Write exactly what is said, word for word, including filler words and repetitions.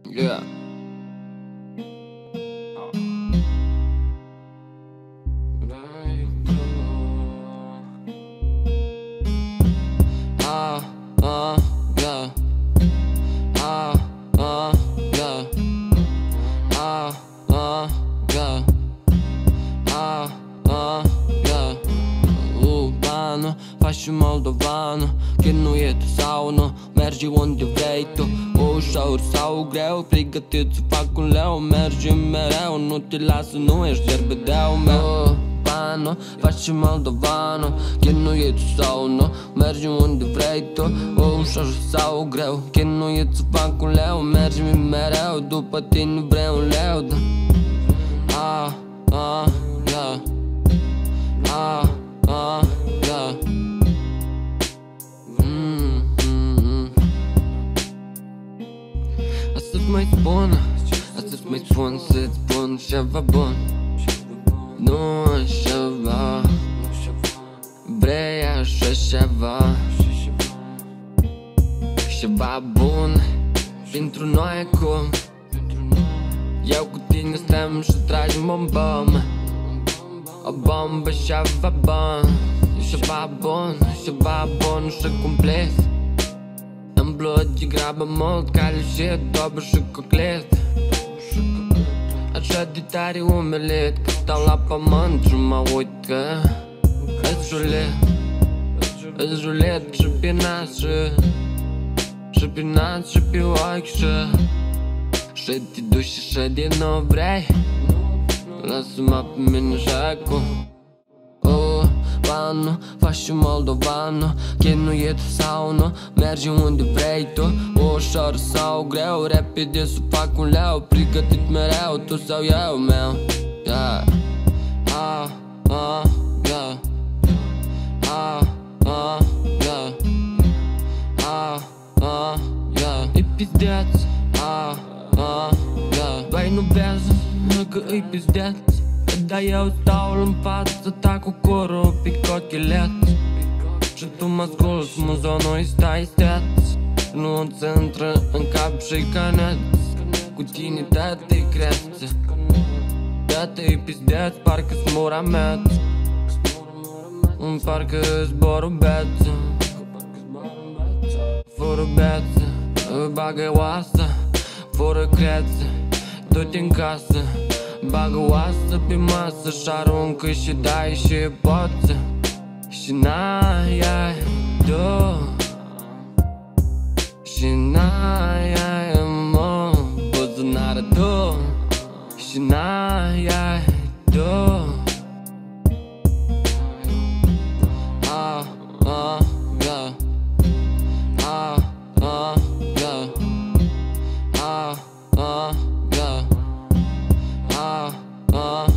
Yeah. Ah, ah, yeah. Ah, ah, yeah. Ah, ah, yeah. Ah, ah, yeah. Urbano, faci moldovano, că nu e tu sau nu, mergi unde vrei tu. Ușor sau greu, pregătit să fac un leu. Mergi mereu, nu te lasă, nu ești derbedeu meu. Urbano, faci moldovano, că nu e tu sau nu, mergi unde vrei tu. Ușor sau greu, că nu e să fac un leu. Mergi mereu, după tine vreau un leu. Ah, ah, yeah. Ah, ah, yeah. mm, mm, mm. Să-ți mai spun, să-ți mai spun, să-ți spun ceva bun. Nu așa, vrei așa ceva, ceva bun pentru noi acum. Eu cu tine stăm și tragem bombă, o bombă ceva bun, ceva bun, ceva bun și complet. În bloc grabă mult calișet, dobă și coclet. Așa de tare umelet că stau la pământ și mă uit că îți julet, îți julet și pe nas și și pe nas și pe ochi și și te duci și de nu vrei. Lasă-mă pe mine și acum. Urbano, faci moldovano, că nu e tu sau nu, mergi unde vrei tu. Ușor sau greu, repede să fac un leu. Pregătit mereu, tu sau eu meu. Yeah. Ah, ah, yeah. Ah, ah, yeah. Ah, ah, yeah. E pizdeț. Ah, ah, yeah. Băi, nu vezi că e pizdeț, dar eu stau în față ta cu corul pe cochelet. Și tu mă asculti, muzonul stai stat. Nu-ți intră în cap și caneți. Cu tine te crește, te-i pizdeț, parcă-s murameț. Parcă-s borubeț, furubeț. Bagă oasă, fără crețe, du-te în casă. Bagă oasă pe masă și aruncă și dai și poță. Și n-ai ai tu, și n-ai ai mă buzunară tu, și n-ai ai tu. Ah, ah, yeah. Ah, ah, yeah. Ah, ah, yeah. Ah, ah,